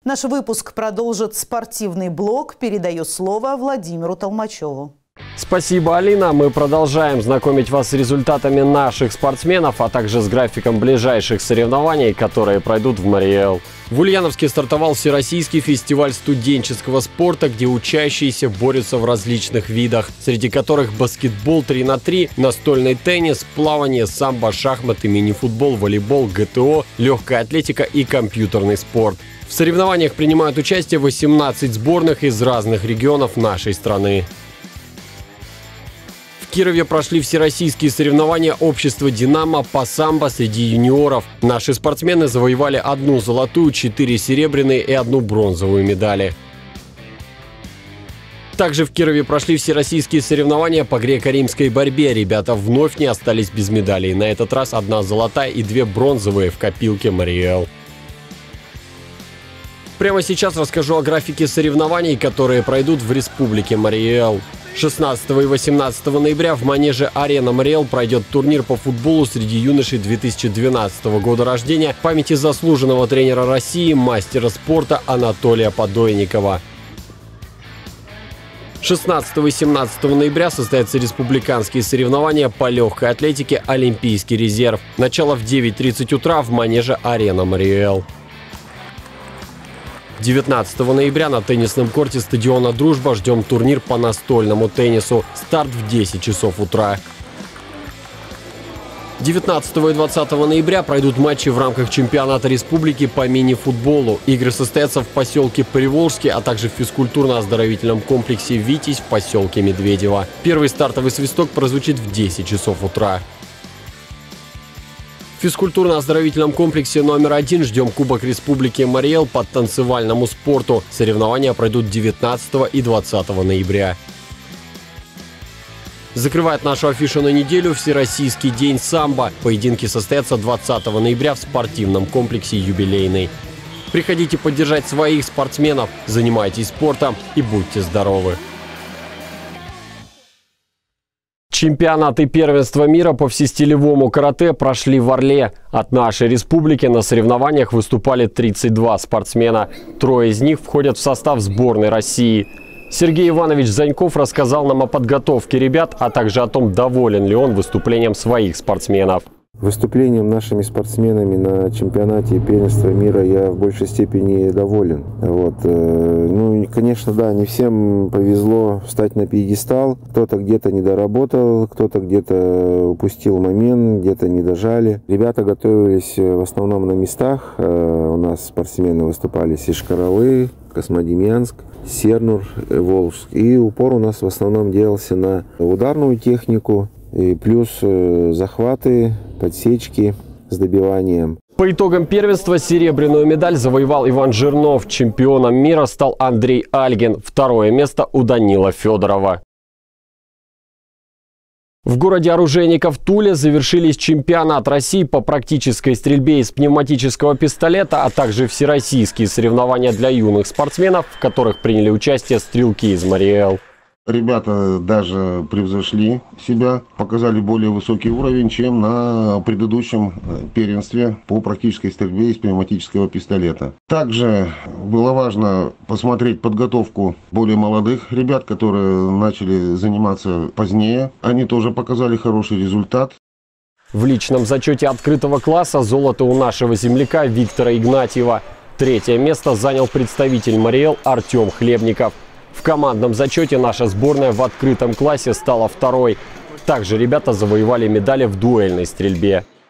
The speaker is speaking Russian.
Наш выпуск продолжит спортивный блок. Передаю слово Владимиру Толмачеву. Спасибо, Алина. Мы продолжаем знакомить вас с результатами наших спортсменов, а также с графиком ближайших соревнований, которые пройдут в Мариэл. В Ульяновске стартовал Всероссийский фестиваль студенческого спорта, где учащиеся борются в различных видах, среди которых баскетбол 3 на 3, настольный теннис, плавание, самбо, шахматы, мини-футбол, волейбол, ГТО, легкая атлетика и компьютерный спорт. В соревнованиях принимают участие 18 сборных из разных регионов нашей страны. В Кирове прошли всероссийские соревнования общества «Динамо» по самбо среди юниоров. Наши спортсмены завоевали 1 золотую, 4 серебряные и 1 бронзовую медали. Также в Кирове прошли всероссийские соревнования по греко-римской борьбе. Ребята вновь не остались без медалей. На этот раз 1 золотая и 2 бронзовые в копилке Мариэл. Прямо сейчас расскажу о графике соревнований, которые пройдут в Республике Мариэл. 16 и 18 ноября в манеже «Арена Мариэл» пройдет турнир по футболу среди юношей 2012 года рождения в памяти заслуженного тренера России, мастера спорта Анатолия Подойникова. 16 и 17 ноября состоятся республиканские соревнования по легкой атлетике «Олимпийский резерв». Начало в 9:30 утра в манеже «Арена Мариэл». 19 ноября на теннисном корте стадиона «Дружба» ждем турнир по настольному теннису. Старт в 10 часов утра. 19 и 20 ноября пройдут матчи в рамках чемпионата республики по мини-футболу. Игры состоятся в поселке Приволжске, а также в физкультурно-оздоровительном комплексе «Витязь» в поселке Медведево. Первый стартовый свисток прозвучит в 10 часов утра. В физкультурно-оздоровительном комплексе номер 1 ждем Кубок Республики Мариэл по танцевальному спорту. Соревнования пройдут 19 и 20 ноября. Закрывает нашу афишу на неделю Всероссийский день самбо. Поединки состоятся 20 ноября в спортивном комплексе «Юбилейный». Приходите поддержать своих спортсменов, занимайтесь спортом и будьте здоровы! Чемпионаты первенства мира по всестилевому карате прошли в Орле. От нашей республики на соревнованиях выступали 32 спортсмена. 3 из них входят в состав сборной России. Сергей Иванович Заньков рассказал нам о подготовке ребят, а также о том, доволен ли он выступлением своих спортсменов. Выступлением нашими спортсменами на чемпионате первенства мира я в большей степени доволен. Ну, конечно, да, не всем повезло встать на пьедестал. Кто-то где-то не доработал, кто-то где-то упустил момент, где-то не дожали. Ребята готовились в основном на местах. У нас спортсмены выступали с Ишкаралы, Космодемьянск, Сернур, Волжск. И упор у нас в основном делался на ударную технику. И плюс захваты, подсечки с добиванием. По итогам первенства серебряную медаль завоевал Иван Жирнов. Чемпионом мира стал Андрей Альгин. 2-е место у Данила Федорова. В городе Оружейников Туле завершились чемпионат России по практической стрельбе из пневматического пистолета, а также всероссийские соревнования для юных спортсменов, в которых приняли участие стрелки из Мариэл. Ребята даже превзошли себя, показали более высокий уровень, чем на предыдущем первенстве по практической стрельбе из пневматического пистолета. Также было важно посмотреть подготовку более молодых ребят, которые начали заниматься позднее. Они тоже показали хороший результат. В личном зачете открытого класса золото у нашего земляка Виктора Игнатьева. 3-е место занял представитель Мариэл Артем Хлебников. В командном зачете наша сборная в открытом классе стала 2-й. Также ребята завоевали медали в дуэльной стрельбе.